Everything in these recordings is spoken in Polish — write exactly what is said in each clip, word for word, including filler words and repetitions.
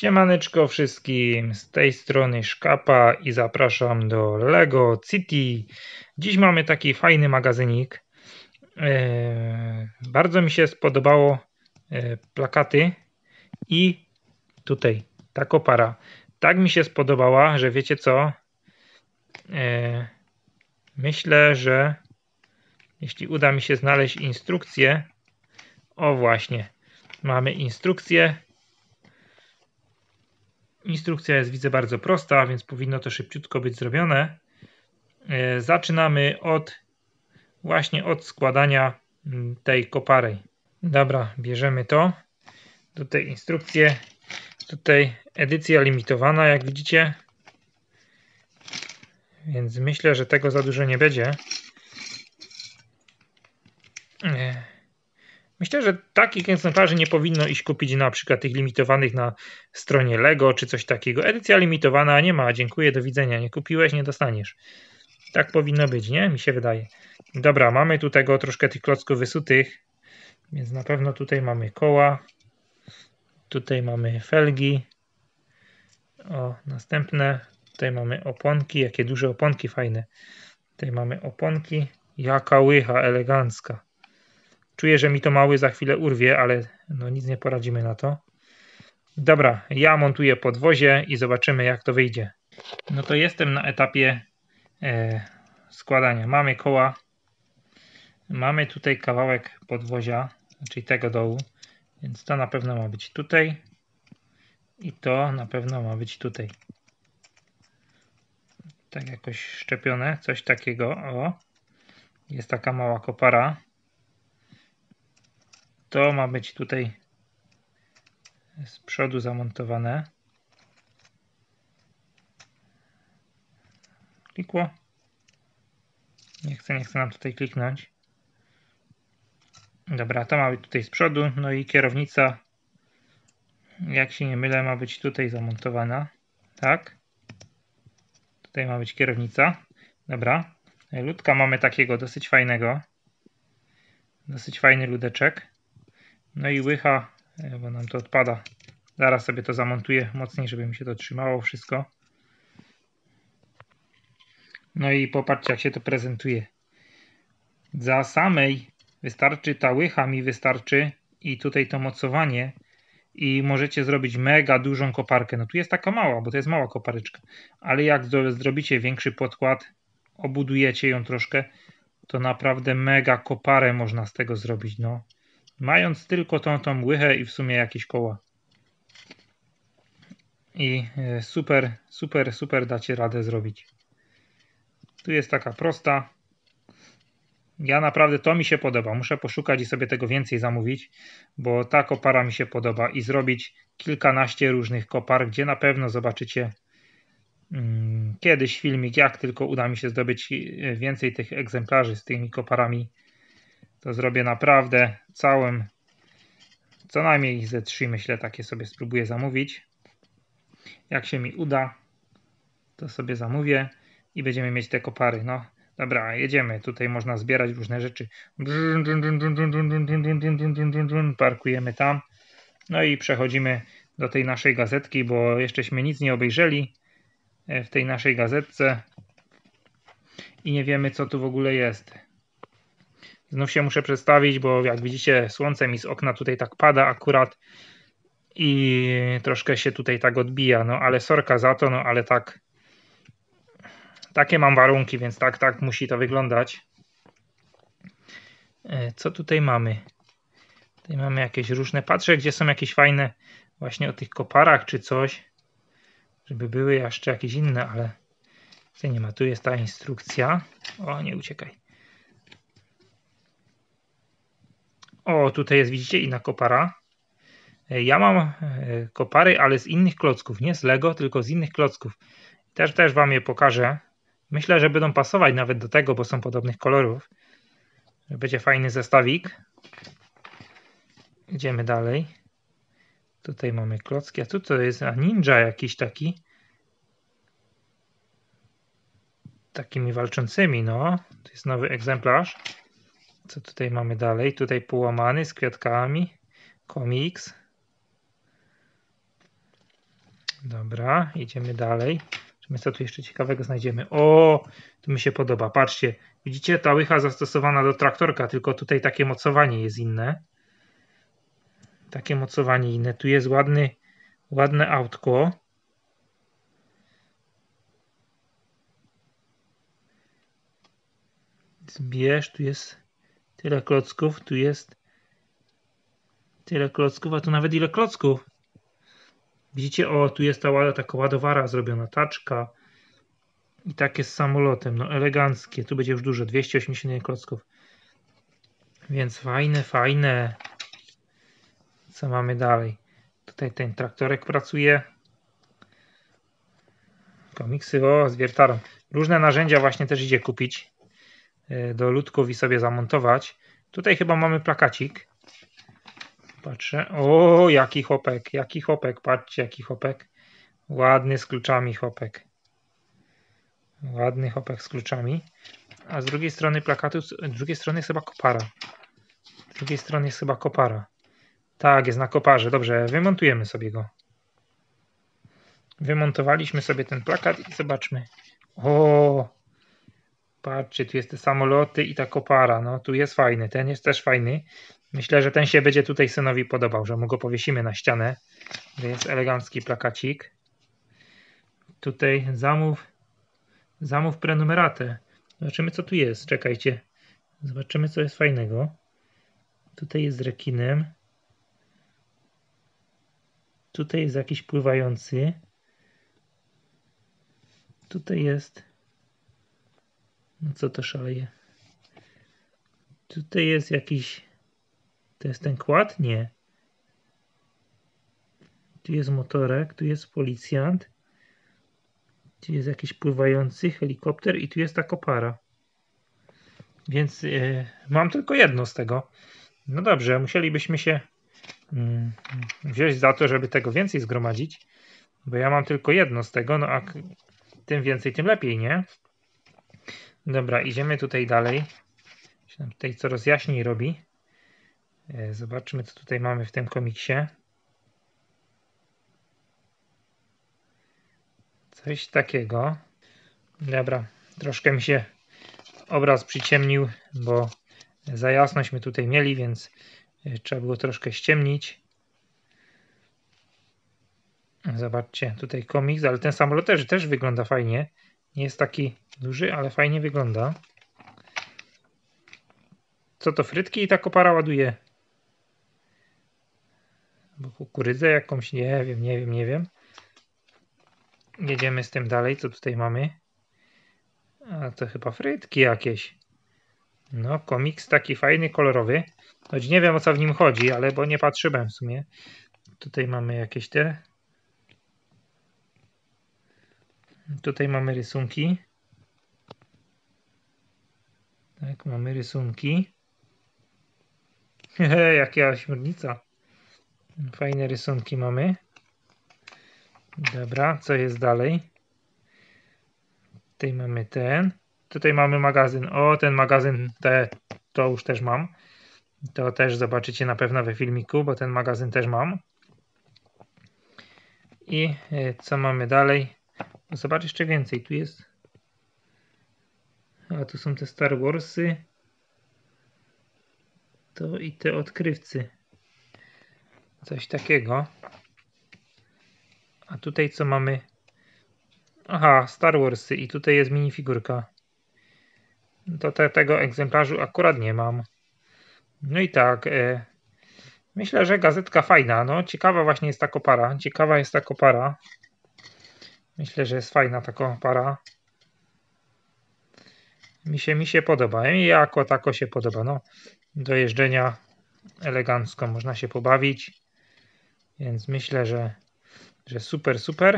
Siemaneczko wszystkim, z tej strony Szkapa i zapraszam do Lego City. Dziś mamy taki fajny magazynik. Eee, bardzo mi się spodobało e, plakaty i tutaj ta kopara. Tak mi się spodobała, że wiecie co? Eee, myślę, że jeśli uda mi się znaleźć instrukcję, o właśnie, mamy instrukcję. Instrukcja jest, widzę, bardzo prosta, więc powinno to szybciutko być zrobione. E, zaczynamy od właśnie od składania tej kopary. Dobra, bierzemy to. Tutaj instrukcję. Tutaj edycja limitowana, jak widzicie. Więc myślę, że tego za dużo nie będzie. E, Myślę, że takich egzemplarzy nie powinno iść kupić na przykład tych limitowanych na stronie Lego czy coś takiego. Edycja limitowana nie ma, dziękuję, do widzenia. Nie kupiłeś, nie dostaniesz. Tak powinno być, nie? Mi się wydaje. Dobra, mamy tu tego troszkę tych klocków wysutych, więc na pewno tutaj mamy koła. Tutaj mamy felgi. O, następne. Tutaj mamy oponki, jakie duże oponki fajne. Tutaj mamy oponki. Jaka łycha elegancka. Czuję, że mi to mały za chwilę urwie, ale no nic nie poradzimy na to. Dobra, ja montuję podwozie i zobaczymy, jak to wyjdzie. No to jestem na etapie e, składania. Mamy koła. Mamy tutaj kawałek podwozia, czyli tego dołu, więc to na pewno ma być tutaj i to na pewno ma być tutaj. Tak jakoś szczepione, coś takiego. O, jest taka mała kopara. To ma być tutaj z przodu zamontowane. Klikło. Nie chcę, nie chcę nam tutaj kliknąć. Dobra, to ma być tutaj z przodu. No i kierownica, jak się nie mylę, ma być tutaj zamontowana. Tak. Tutaj ma być kierownica. Dobra. Ludka mamy takiego dosyć fajnego. Dosyć fajny ludeczek. No i łycha, bo nam to odpada. Zaraz sobie to zamontuję mocniej, żeby mi się to trzymało wszystko. No i popatrzcie, jak się to prezentuje. Za samej wystarczy ta łycha, mi wystarczy i tutaj to mocowanie i możecie zrobić mega dużą koparkę. No tu jest taka mała, bo to jest mała kopareczka. Ale jak zrobicie większy podkład, obudujecie ją troszkę, to naprawdę mega koparę można z tego zrobić. No. Mając tylko tą, tą łychę i w sumie jakieś koła. I super, super, super dacie radę zrobić. Tu jest taka prosta. Ja naprawdę to mi się podoba. Muszę poszukać i sobie tego więcej zamówić, bo ta kopara mi się podoba i zrobić kilkanaście różnych kopar, gdzie na pewno zobaczycie hmm, kiedyś filmik, jak tylko uda mi się zdobyć więcej tych egzemplarzy z tymi koparami. To zrobię naprawdę całym, co najmniej ze trzy, myślę, takie sobie spróbuję zamówić. Jak się mi uda, to sobie zamówię i będziemy mieć te kopary. No, dobra, jedziemy. Tutaj można zbierać różne rzeczy. Parkujemy tam. No i przechodzimy do tej naszej gazetki, bo jeszcześmy nic nie obejrzeli w tej naszej gazetce i nie wiemy, co tu w ogóle jest. Znów się muszę przedstawić, bo jak widzicie, słońce mi z okna tutaj tak pada akurat i troszkę się tutaj tak odbija, no ale sorka za to, no ale tak takie mam warunki, więc tak, tak musi to wyglądać. Co tutaj mamy? Tutaj mamy jakieś różne, patrzę, gdzie są jakieś fajne właśnie o tych koparach czy coś, żeby były jeszcze jakieś inne, ale tutaj nie ma, tu jest ta instrukcja. O, nie uciekaj. O, tutaj jest, widzicie, inna kopara. Ja mam kopary, ale z innych klocków, nie z Lego, tylko z innych klocków. Też, też wam je pokażę. Myślę, że będą pasować nawet do tego, bo są podobnych kolorów. Będzie fajny zestawik. Idziemy dalej. Tutaj mamy klocki, a tu to jest a ninja jakiś taki. Takimi walczącymi, no. To jest nowy egzemplarz. Co tutaj mamy dalej? Tutaj połamany z kwiatkami. Komiks. Dobra, idziemy dalej. Zobaczymy, co tu jeszcze ciekawego znajdziemy. O, tu mi się podoba. Patrzcie, widzicie, ta łycha zastosowana do traktorka, tylko tutaj takie mocowanie jest inne. Takie mocowanie inne. Tu jest ładny, ładne autko. Zbierz, tu jest tyle klocków, tu jest tyle klocków, a tu nawet ile klocków. Widzicie, o, tu jest ta taka ładowara zrobiona, taczka. I takie z samolotem, no eleganckie. Tu będzie już dużo, dwieście osiemdziesiąt jeden klocków. Więc fajne, fajne. Co mamy dalej? Tutaj ten traktorek pracuje. Komiksy, o, z wiertarą. Różne narzędzia właśnie też idzie kupić do ludków i sobie zamontować. Tutaj chyba mamy plakacik. Patrzę. O, jaki chłopek, jaki chłopek. Patrzcie, jaki chłopek. Ładny z kluczami chłopek. Ładny chłopek z kluczami. A z drugiej strony plakatu, z drugiej strony jest chyba kopara. Z drugiej strony jest chyba kopara. Tak, jest na koparze. Dobrze, wymontujemy sobie go. Wymontowaliśmy sobie ten plakat i zobaczmy. O, patrzcie, tu jest te samoloty i ta kopara. No, tu jest fajny. Ten jest też fajny. Myślę, że ten się będzie tutaj synowi podobał, że mu go powiesimy na ścianę. To jest elegancki plakacik. Tutaj zamów, zamów prenumeratę. Zobaczymy, co tu jest. Czekajcie. Zobaczymy, co jest fajnego. Tutaj jest z rekinem. Tutaj jest jakiś pływający. Tutaj jest... No co to szaleje? Tutaj jest jakiś... To jest ten kład? Nie. Tu jest motorek, tu jest policjant. Tu jest jakiś pływający helikopter i tu jest ta kopara. Więc yy, mam tylko jedno z tego. No dobrze, musielibyśmy się yy, wziąć za to, żeby tego więcej zgromadzić. Bo ja mam tylko jedno z tego, no a tym więcej, tym lepiej, nie? Dobra, idziemy tutaj dalej. Się nam tutaj coraz jaśniej robi. Yy, zobaczmy, co tutaj mamy w tym komiksie. Coś takiego. Dobra, troszkę mi się obraz przyciemnił, bo za jasność my tutaj mieli, więc trzeba było troszkę ściemnić. Zobaczcie, tutaj komiks, ale ten samolot też, też wygląda fajnie. Nie jest taki duży, ale fajnie wygląda. Co to, frytki i ta kopara ładuje? Bo kukurydzę jakąś, nie wiem, nie wiem, nie wiem. Jedziemy z tym dalej, co tutaj mamy? A to chyba frytki jakieś. No, komiks taki fajny, kolorowy. Choć nie wiem, o co w nim chodzi, ale bo nie patrzyłem w sumie. Tutaj mamy jakieś te... Tutaj mamy rysunki. Tak, mamy rysunki. Hehe, jaka ośmiornica. Fajne rysunki mamy. Dobra, co jest dalej? Tutaj mamy ten. Tutaj mamy magazyn. O, ten magazyn, te, to już też mam. To też zobaczycie na pewno we filmiku, bo ten magazyn też mam. I co mamy dalej? Zobacz jeszcze więcej. Tu jest... A tu są te Star Warsy. To i te odkrywcy. Coś takiego. A tutaj co mamy? Aha, Star Warsy. I tutaj jest minifigurka. To te, tego egzemplarzu akurat nie mam. No i tak. E, myślę, że gazetka fajna. No, ciekawa właśnie jest ta kopara. Ciekawa jest ta kopara. Myślę, że jest fajna ta kopara. Mi się, mi się podoba. Mi jako tako się podoba. No, do jeżdżenia elegancko można się pobawić. Więc myślę, że, że super, super.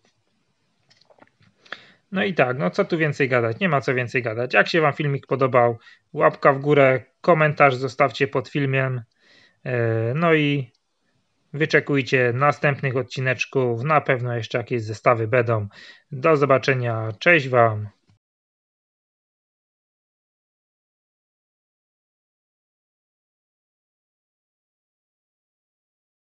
No i tak, no co tu więcej gadać? Nie ma co więcej gadać. Jak się wam filmik podobał, łapka w górę, komentarz zostawcie pod filmem. No i wyczekujcie następnych odcineczków. Na pewno jeszcze jakieś zestawy będą. Do zobaczenia. Cześć wam.